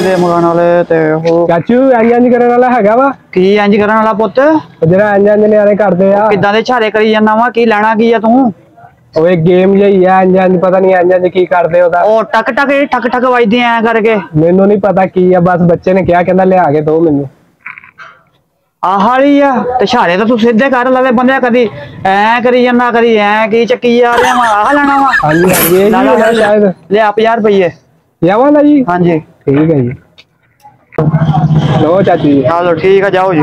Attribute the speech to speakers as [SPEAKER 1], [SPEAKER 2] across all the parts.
[SPEAKER 1] लीले मंगाने वाले ते हो
[SPEAKER 2] चाचू इंज करने वाला हैगा वा
[SPEAKER 1] की इंज करने वाला पुत
[SPEAKER 2] जेड़ा इंज नियाणे करदे आ
[SPEAKER 1] किदां दे झारे करी जाना वा की लेना की है तू
[SPEAKER 2] ओए गेम जही है इंज पता नहीं इंज की करदे ओदा
[SPEAKER 1] ओ टक टक ठक ठक वजदी ऐ करके
[SPEAKER 2] मेनू नहीं पता की है बस बच्चे ने क्या कहंदा लिया के दो मेनू
[SPEAKER 1] आहाली आ ते झारे तो तू सीधे कर ला बंदे कदी ऐ करी जाना कदी ऐ की चक्की जा रहा वा आह लेना वा
[SPEAKER 2] हां जी हां जी शायद
[SPEAKER 1] ले आ 50 रुपये
[SPEAKER 2] यावा ना जी
[SPEAKER 1] हां जी
[SPEAKER 2] ठीक है जी लो चाची
[SPEAKER 1] चलो ठीक है जाओ जी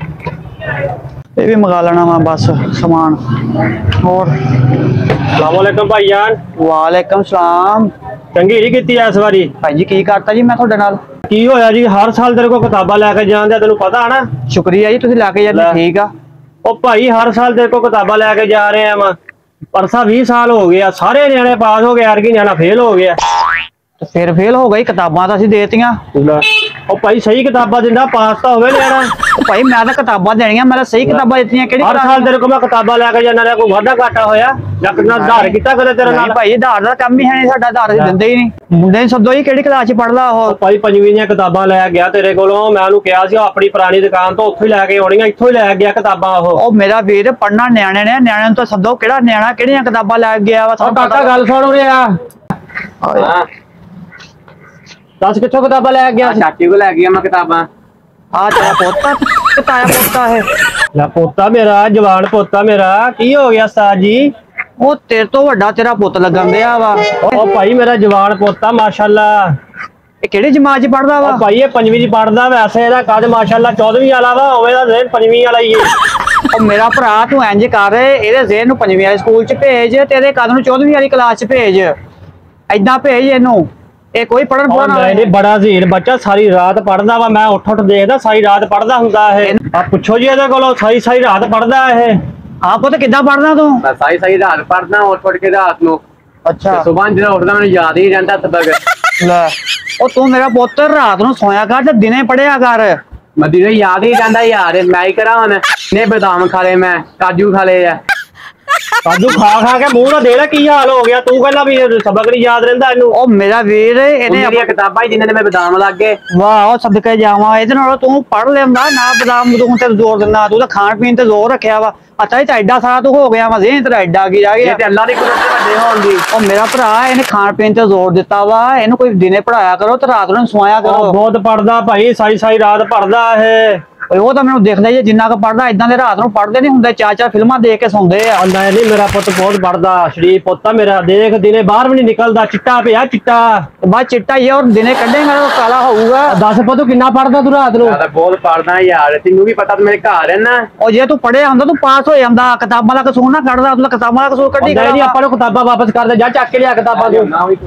[SPEAKER 1] ये भी मंगा लेना वा बस सामान और
[SPEAKER 3] अस्सलाम वालेकुम भाईजान
[SPEAKER 1] वालेकुम सलाम
[SPEAKER 3] चंगी नहीं कीती इस बारी
[SPEAKER 1] भाई जी की करता जी मैं ਤੁਹਾਡੇ ਨਾਲ
[SPEAKER 3] की होया जी हर साल तेरे को किताबां लेके जांदे तेनू पता है ना
[SPEAKER 1] शुक्रिया जी तुसीं लेके जाते ठीक आ
[SPEAKER 3] ओ भाई हर साल तेरे को किताबां लेके जा रहे हैं हम परसा 20 साल हो गया सारे न्याणे पास हो गए यार की न्याणा फेल हो गया
[SPEAKER 1] तो फिर फेल हो गई किताबां तो ਅਸੀਂ ਦੇਤੀਆਂ
[SPEAKER 3] ओ भाई सही किताबां दिंदा पास तो होवे न्याणा
[SPEAKER 1] भाई मैं तो किताबां देणीਆਂ मैं सही किताबां ਦਿੱਤੀਆਂ ਕਿਹੜੀ
[SPEAKER 3] हर साल तेरे को मैं किताबां लेके जाना रे कोई वादा घाटा होया ਜਾਂ ਕਿੰਨਾ ਆਧਾਰ ਕੀਤਾ ਕਦੇ ਤੇਰੇ ਨਾਲ
[SPEAKER 1] ਭਾਈ ਆਧਾਰ ਦਾ ਕੰਮ ਹੀ ਹੈ ਨਹੀਂ ਸਾਡਾ ਆਧਾਰ ਅਸੀਂ ਦਿੰਦੇ ਹੀ ਨਹੀਂ ਮੁੰਡੇ ਨੂੰ ਸੱਦੋ ਜੀ ਕਿਹੜੀ ਕਲਾਸ ਚ ਪੜਦਾ ਉਹ
[SPEAKER 3] ਭਾਈ ਪੰਜਵੀਂ ਦੀਆਂ ਕਿਤਾਬਾਂ ਲੈ ਗਿਆ ਤੇਰੇ ਕੋਲੋਂ ਮੈਂ ਉਹਨੂੰ ਕਿਹਾ ਸੀ ਆਪਣੀ ਪੁਰਾਣੀ ਦੁਕਾਨ ਤੋਂ ਉੱਥੋਂ ਹੀ ਲੈ ਕੇ ਆਉਣੀਆਂ ਇੱਥੋਂ ਹੀ ਲੈ ਗਿਆ ਕਿਤਾਬਾਂ ਉਹ
[SPEAKER 1] ਮੇਰਾ ਵੀਰ ਪੜਨਾ ਨਿਆਣੇ ਨੇ ਨਿਆਣਿਆਂ ਨੂੰ ਤਾਂ ਸੱਦੋ ਕਿਹੜਾ ਨਿਆਣਾ ਕਿਹੜੀਆਂ ਕਿਤਾਬਾਂ ਲੈ ਗਿਆ ਵਾ
[SPEAKER 3] ਉਹ ਕਾਕਾ ਗੱਲ ਸੁਣ ਰਿਹਾ ਹਾਂ दस कितों किताबा लै गया
[SPEAKER 2] चाची को लै गया मैं किताबां
[SPEAKER 1] आ तेरा पोता किताया पोता है
[SPEAKER 3] ला पोता मेरा जवान पोता मेरा की हो गया उस्ताद जी
[SPEAKER 1] ओ तेरे तो वड्डा तेरा पुत लगन दिया वा
[SPEAKER 3] ओ भाई मेरा जवान पोता माशाल्लाह
[SPEAKER 1] ये केड़ी जमात च पढ़दा वा
[SPEAKER 3] भाई ये पंजवीं च पढ़दा वैसे एदा कद माशाल्लाह 14वीं वाला वा ओवे दा ज़हन पंजवीं वाला ही है
[SPEAKER 1] ओ मेरा भरा तू इंज कर एदे ज़हन नु पंजवीं वाले स्कूल च भेज तेरे कद नु 14वीं वाली क्लास च भेज ऐदां भेज इनू ਇਹ ਕੋਈ ਪੜਨ ਪੜਨ ਵਾਲਾ
[SPEAKER 3] ਨਹੀਂ ਬੜਾ ਜ਼ਹੀਨ ਬੱਚਾ ਸਾਰੀ ਰਾਤ ਪੜਦਾ ਵਾ ਮੈਂ ਉੱਠ ਦੇਖਦਾ ਸਾਰੀ ਰਾਤ ਪੜਦਾ ਹੁੰਦਾ ਇਹ ਆ ਪੁੱਛੋ ਜੀ ਇਹਦੇ ਕੋਲੋਂ ਸਾਰੀ ਰਾਤ ਪੜਦਾ ਇਹ
[SPEAKER 1] ਆਪ ਉਹ ਕਿੱਦਾਂ ਪੜਦਾ ਤੂੰ
[SPEAKER 2] ਮੈਂ ਸਾਰੀ ਰਾਤ ਪੜਦਾ ਉੱਠ ਕੇ ਰਾਤ ਨੂੰ
[SPEAKER 1] ਅੱਛਾ
[SPEAKER 2] ਸਵੇਰ ਜਦੋਂ ਉੱਠਦਾ ਮੈਨੂੰ ਯਾਦ ਹੀ ਰਹਿੰਦਾ ਸਬਕ
[SPEAKER 1] ਲੈ ਉਹ ਤੂੰ ਮੇਰਾ ਪੁੱਤ ਰਾਤ ਨੂੰ ਸੋਇਆ ਕਰ ਤੇ ਦਿਨੇ ਪੜਿਆ ਕਰ
[SPEAKER 2] ਮੈਂ ਦਿਨੇ ਯਾਦ ਹੀ ਰਹਿੰਦਾ ਯਾਰ ਮੈਂ ਹੀ ਕਰਾਂ ਹੁਣ ਨੇ ਬਦਾਮ ਖਾ ਲਏ ਮੈਂ ਕਾਜੂ ਖਾ ਲਏ ਆ
[SPEAKER 3] ਕਾਜੂ ਖਾ ਖਾ ਕੇ ਮੂੰਹ ਨਾਲ ਦੇ ਲੈ ਕੀ ਹਾਲ ਹੋ ਗਿਆ ਤੂੰ ਕਹਿੰਦਾ ਵੀ ਸਬਕ ਨਹੀਂ ਯਾਦ ਰਹਿੰਦਾ ਇਹਨੂੰ
[SPEAKER 1] ਉਹ ਮੇਰਾ ਵੀਰ ਇਹਨੇ
[SPEAKER 2] ਆਪਣੀਆਂ ਕਿਤਾਬਾਂ ਹੀ ਜਿੰਨੇ ਨੇ ਮੈਂ ਬਦਾਮ ਲੱਗ ਗਏ
[SPEAKER 1] ਵਾਹ ਉਹ ਸਦਕੇ ਜਾਵਾਂ ਇਹਦੇ ਨਾਲ ਤੂੰ ਪੜ ਲੈਂਦਾ ਨਾ ਬਦਾਮ ਬਦੂਮ ਤੇ ਜ਼ੋਰ ਦਿੰਦਾ ਤੂੰ ਤਾਂ ਖਾਣ ਪੀਣ ਤੇ ਜ਼ੋਰ ਰੱਖਿਆ ਵਾ ਅੱਛਾ ਇਹ ਤਾਂ ਐਡਾ ਸਾਰਾ ਤੂੰ ਹੋ ਗਿਆ ਵਾ ਜ਼ੇਨ ਤੇਰਾ ਐਡਾ ਕੀ ਰਹਿ ਗਿਆ
[SPEAKER 2] ਇਹ ਤੇ ਅੱਲਾ ਦੀ ਕੁਦਰਤ ਵੱਡੇ ਹੋਣ ਦੀ
[SPEAKER 1] ਉਹ ਮੇਰਾ ਭਰਾ ਇਹਨੇ ਖਾਣ ਪੀਣ ਤੇ ਜ਼ੋਰ ਦਿੱਤਾ ਵਾ ਇਹਨੂੰ ਕੋਈ ਦਿਨੇ ਪੜਾਇਆ ਕਰੋ ਤੇ ਰਾਤ ਨੂੰ ਸਵਾਇਆ ਕਰੋ
[SPEAKER 3] ਬਹੁਤ ਪੜਦਾ ਭਾਈ ਸਾਰੀ ਰਾਤ ਪੜਦਾ ਇਹ
[SPEAKER 1] ਉਹ ਤਾਂ ਮੈਨੂੰ ਦਿਖਦਾ ਹੀ ਜਿੰਨਾ ਕੁ ਪੜਦਾ ਇਦਾਂ ਦੇ ਰਾਤ ਨੂੰ ਪੜਦੇ ਨਹੀਂ ਹੁੰਦੇ ਚਾਰ ਫਿਲਮਾਂ ਦੇਖ ਕੇ ਸੌਂਦੇ ਆ
[SPEAKER 3] ਨਹੀਂ ਮੇਰਾ ਪੁੱਤ ਬਹੁਤ ਪੜਦਾ ਸ਼ਰੀਫ ਪੁੱਤ ਮੇਰਾ ਦੇਖ ਦਿਨੇ ਬਾਹਰ ਵੀ ਨਹੀਂ ਨਿਕਲਦਾ ਚਿੱਟਾ ਪਿਆ ਚਿੱਟਾ
[SPEAKER 1] ਬਸ ਚਿੱਟਾ ਹੀ ਔਰ ਦਿਨੇ ਕੱਢੇਗਾ ਤਾਂ ਕਾਲਾ ਹੋਊਗਾ
[SPEAKER 3] ਦੱਸ ਪੁੱਤ ਕਿੰਨਾ ਪੜਦਾ ਤੂੰ ਰਾਤ ਨੂੰ
[SPEAKER 2] ਮੈਂ ਤਾਂ ਬਹੁਤ ਪੜਦਾ ਯਾਰ ਤੈਨੂੰ ਵੀ ਪਤਾ ਤੂੰ ਮੇਰੇ ਘਰ ਹੈ ਨਾ
[SPEAKER 1] ਉਹ ਜੇ ਤੂੰ ਪੜਿਆ ਹੁੰਦਾ ਤੂੰ ਪਾਸ ਹੋ ਜਾਂਦਾ ਕਿਤਾਬਾਂ ਦਾ ਕਸੂਰ ਨਾ ਕੱਢਦਾ ਤੂੰ ਕਿਤਾਬਾਂ ਦਾ ਕਸੂਰ ਕੱਢੀ
[SPEAKER 3] ਨਹੀਂ ਆਪਾਂ ਨੂੰ ਕਿਤਾਬਾਂ ਵਾਪਸ ਕਰ ਦੇ ਜਾ ਚੱਕ ਕੇ ਲਿਆ ਕਿਤਾਬਾਂ ਨੂੰ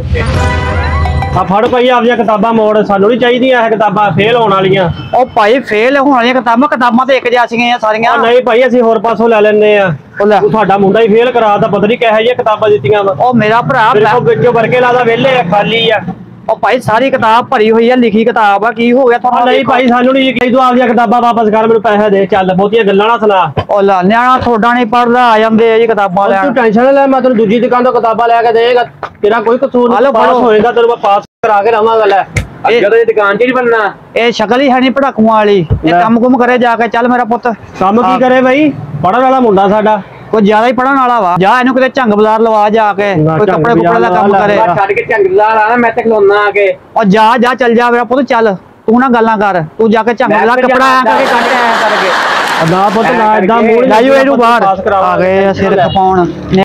[SPEAKER 3] ਆ ਫੜ ਭਾਈ ਆਪਣੀਆਂ ਕਿਤਾਬਾਂ ਮੋੜ ਸਾਨੂੰ ਨਹੀਂ ਚਾਹੀਦੀਆਂ ਇਹ ਕਿਤਾਬਾਂ ਫੇਲ ਹੋਣ ਵਾਲੀਆਂ
[SPEAKER 1] ਉਹ ਭਾਈ ਫੇਲ ਹੋਣ ਵਾਲੀਆਂ ਕਿਤਾਬਾਂ ਤੇ ਇੱਕ ਜਿਹੀਆਂ ਸਾਰੀਆਂ
[SPEAKER 3] ਨਹੀਂ ਭਾਈ ਅਸੀਂ ਹੋਰ ਪਾਸੋਂ ਲੈ ਲੈਣੇ ਆ ਤੂੰ ਤੁਹਾਡਾ ਮੁੰਡਾ ਹੀ ਫੇਲ ਕਰਾਤਾ ਪਤਾ ਨਹੀਂ ਕਿਹੋ ਜਿਹੀਆਂ ਕਿਤਾਬਾਂ ਦਿੱਤੀਆਂ ਵਾ
[SPEAKER 1] ਉਹ ਮੇਰਾ ਭਰਾ
[SPEAKER 3] ਮੇਰੇ ਕੋਲ ਵਿੱਚੋਂ ਵਰਕੇ ਲਾਦਾ ਵਿਹਲੇ ਖਾਲੀ ਆ
[SPEAKER 1] ਉਹ ਭਾਈ ਸਾਰੀ ਕਿਤਾਬ ਭਰੀ ਹੋਈ ਆ ਲਿਖੀ ਕਿਤਾਬ ਆ ਕੀ ਹੋ ਗਿਆ ਤੁਹਾਨੂੰ
[SPEAKER 3] ਨਹੀਂ ਭਾਈ ਸਾਨੂੰ ਨਹੀਂ ਕਹੀ ਤੂੰ ਆਪਣੀਆਂ ਕਿਤਾਬਾਂ ਵਾਪਸ ਕਰ ਮੈਨੂੰ ਪੈਸੇ ਦੇ ਚੱਲ ਬਹੁਤੀਆਂ ਗੱਲਾਂ ਨਾ ਸੁਣਾ
[SPEAKER 1] ਉਹ ਲਾ ਨਿਆਣਾ ਤੁਹਾਡਾ ਨਹੀਂ ਪੜਦਾ ਆ ਜਾਂਦੇ ਆ ਜੀ ਕਿਤਾਬਾਂ ਲੈਣ
[SPEAKER 3] ਤੂੰ ਟੈਨਸ਼ਨ ਨਾ ਲੈ ਮੈਂ ਤੈਨੂੰ ਦੂਜੀ ਦੁਕਾਨ ਤੋਂ ਕਿਤਾਬਾਂ ਲੈ ਕੇ ਦੇਗਾ ਤੇਰਾ ਕੋਈ ਕਸੂਰ ਨਹੀਂ ਪਾਸ ਹੋਏਗਾ ਤੈਨੂੰ ਮੈਂ ਪਾਸ ਕਰਾ ਕੇ ਰਵਾਂਗਾ ਲੈ
[SPEAKER 2] ਜਦੋਂ ਇਹ ਦੁਕਾਨ 'ਚ ਨਹੀਂ ਬਣਨਾ
[SPEAKER 1] ਇਹ ਸ਼ਕਲ ਹੀ ਹੈ ਨਹੀਂ ਪੜਾਕੂਆਂ ਵਾਲੀ ਇਹ ਕੰਮ ਕੁਮ ਕਰੇ ਜਾ ਕੇ ਚੱਲ ਮੇਰਾ ਪੁੱਤ
[SPEAKER 3] ਕੰਮ ਕੀ ਕਰੇ ਬਾਈ ਪੜਨ ਵਾਲਾ ਮੁੰਡਾ ਸਾਡਾ
[SPEAKER 1] ਕੋਈ ਜ਼ਿਆਦਾ ਹੀ ਪੜਨ ਵਾਲਾ ਵਾ ਜਾ ਇਹਨੂੰ ਕਿਤੇ ਝੰਗ ਬਾਜ਼ਾਰ ਲਵਾ ਜਾ ਕੇ ਕੋਈ ਕੱਪੜੇ ਕੁੱਪੜੇ ਦਾ ਕੰਮ ਕਰੇ
[SPEAKER 2] ਛੱਡ ਕੇ ਝੰਗਦਾਰ ਆਣਾ ਮੈਂ ਤੇ ਖਲੋਣਾ ਆ ਕੇ
[SPEAKER 1] ਉਹ ਜਾ ਚੱਲ ਜਾ ਮੇਰਾ ਪੁੱਤ ਚੱਲ ਤੂੰ ਨਾ ਗੱਲਾਂ ਕਰ ਤੂੰ ਜਾ ਕੇ ਝੰਗ ਬਾਜ਼ਾਰ ਕੱਪੜਾ ਆਇਆ ਕਰਕੇ ਕੱਢ ਆਇਆ ਕਰਕੇ
[SPEAKER 3] ਨਾ ਪੁੱਤ ਨਾ ਇਦਾਂ ਮੂੰਹ
[SPEAKER 1] ਲਾਈਓ ਇਹਨੂੰ ਬਾਹਰ ਆ ਗਏ ਸਿਰ ਖਪਾਉਣ